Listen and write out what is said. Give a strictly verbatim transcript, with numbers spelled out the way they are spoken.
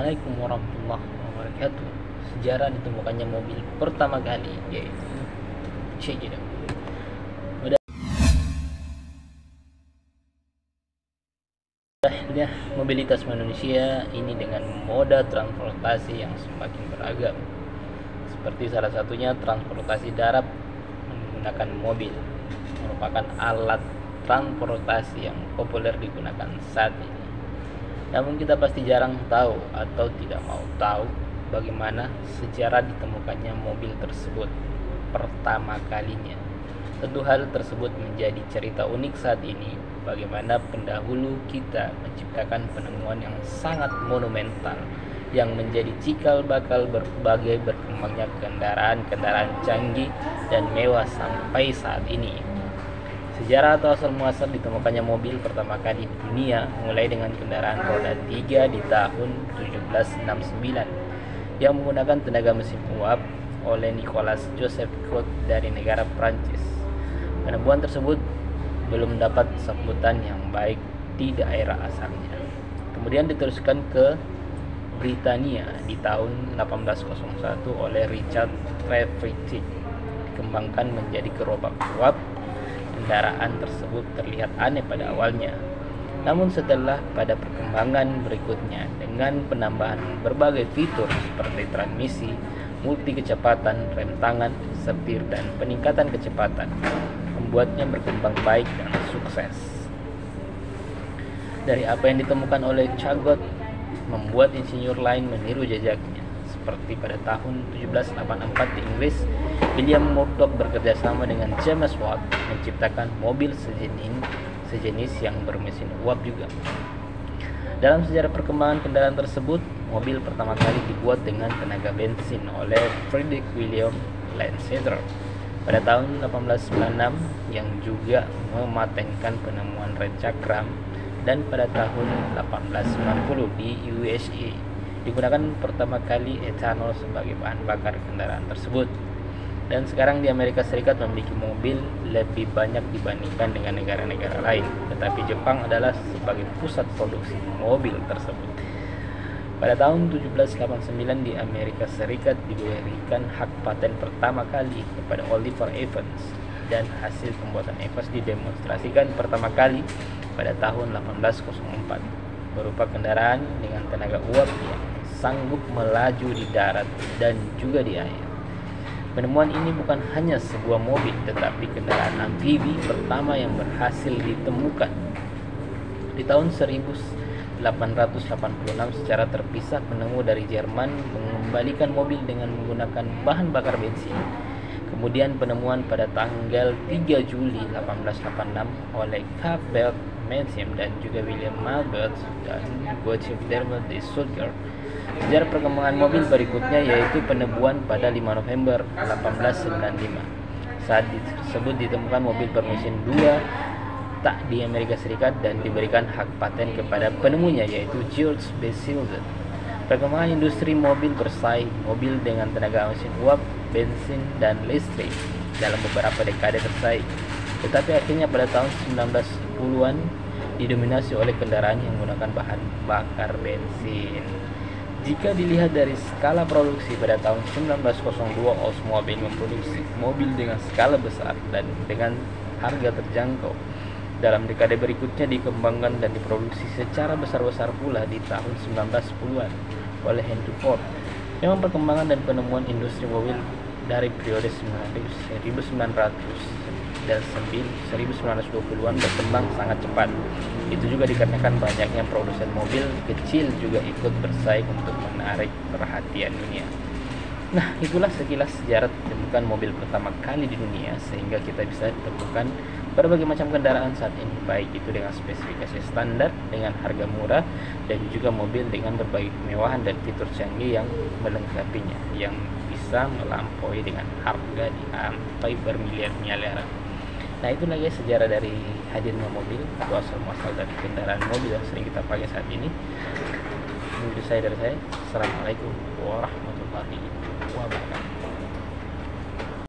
Assalamualaikum warahmatullahi wabarakatuh. Sejarah ditemukannya mobil pertama kali yaitu check it out. Mudahnya mobilitas manusia ini dengan moda transportasi yang semakin beragam. Seperti salah satunya transportasi darat menggunakan mobil, merupakan alat transportasi yang populer digunakan saat ini. Namun kita pasti jarang tahu atau tidak mau tahu bagaimana sejarah ditemukannya mobil tersebut pertama kalinya. Tentu hal tersebut menjadi cerita unik saat ini, bagaimana pendahulu kita menciptakan penemuan yang sangat monumental yang menjadi cikal bakal berbagai berkembangnya kendaraan-kendaraan canggih dan mewah sampai saat ini. Sejarah atau asal muasal ditemukannya mobil pertama kali di dunia mulai dengan kendaraan roda tiga di tahun tujuh belas enam puluh sembilan yang menggunakan tenaga mesin uap oleh Nicolas Joseph Cot dari negara Prancis. Penemuan tersebut belum mendapat sambutan yang baik di daerah asalnya. Kemudian diteruskan ke Britania di tahun delapan belas nol satu oleh Richard Trevithick, dikembangkan menjadi gerobak uap. Kendaraan tersebut terlihat aneh pada awalnya, namun setelah pada perkembangan berikutnya dengan penambahan berbagai fitur seperti transmisi, multi kecepatan, rem tangan, setir, dan peningkatan kecepatan, membuatnya berkembang baik dan sukses. Dari apa yang ditemukan oleh Chagott, membuat insinyur lain meniru jejaknya. Seperti pada tahun tujuh belas delapan puluh empat di Inggris, William Murdoch bekerja sama dengan James Watt menciptakan mobil sejenis, sejenis yang bermesin uap juga. Dalam sejarah perkembangan kendaraan tersebut, mobil pertama kali dibuat dengan tenaga bensin oleh Frederick William Lancaster pada tahun delapan belas sembilan puluh enam, yang juga mematenkan penemuan rem cakram, dan pada tahun delapan belas sembilan puluh di U S A digunakan pertama kali etanol sebagai bahan bakar kendaraan tersebut. Dan sekarang di Amerika Serikat memiliki mobil lebih banyak dibandingkan dengan negara-negara lain, tetapi Jepang adalah sebagai pusat produksi mobil tersebut. Pada tahun tujuh belas delapan puluh sembilan di Amerika Serikat diberikan hak paten pertama kali kepada Oliver Evans, dan hasil pembuatan Evans didemonstrasikan pertama kali pada tahun delapan belas nol empat, berupa kendaraan dengan tenaga uap yang sanggup melaju di darat dan juga di air. Penemuan ini bukan hanya sebuah mobil, tetapi kendaraan amfibi pertama yang berhasil ditemukan. Di tahun seribu delapan ratus delapan puluh enam, secara terpisah penemu dari Jerman mengembalikan mobil dengan menggunakan bahan bakar bensin. Kemudian penemuan pada tanggal tiga Juli delapan belas delapan puluh enam oleh Capbert Metzger dan juga William Malbert dan Gottlieb Daimler de Stuttgart. Sejarah perkembangan mobil berikutnya yaitu penemuan pada lima November delapan belas sembilan puluh lima. Saat tersebut ditemukan mobil bermesin dua tak di Amerika Serikat dan diberikan hak paten kepada penemunya yaitu George B. Silver. Perkembangan industri mobil bersaing, mobil dengan tenaga mesin uap, bensin, dan listrik dalam beberapa dekade bersaing. Tetapi akhirnya pada tahun sembilan belas sepuluhan didominasi oleh kendaraan yang menggunakan bahan bakar bensin. Jika dilihat dari skala produksi, pada tahun sembilan belas nol dua Oldsmobile memproduksi mobil dengan skala besar dan dengan harga terjangkau. Dalam dekade berikutnya dikembangkan dan diproduksi secara besar-besar pula di tahun sembilan belas sepuluhan oleh Henry Ford. Memang perkembangan dan penemuan industri mobil dari periode seribu sembilan ratus dan seribu sembilan ratus dua puluhan berkembang sangat cepat. Itu juga dikarenakan banyaknya produsen mobil kecil juga ikut bersaing untuk menarik perhatian dunia. Nah, itulah sekilas sejarah ditemukan mobil pertama kali di dunia, sehingga kita bisa temukan berbagai macam kendaraan saat ini, baik itu dengan spesifikasi standar dengan harga murah, dan juga mobil dengan berbagai kemewahan dan fitur canggih yang melengkapinya, yang bisa melampaui dengan harga di sampai bermiliar-miliaran. Nah, itu lagi sejarah dari hadirnya mobil atau asal muasal dari kendaraan mobil yang sering kita pakai saat ini. Itu saya dari saya. Assalamualaikum warahmatullahi wabarakatuh.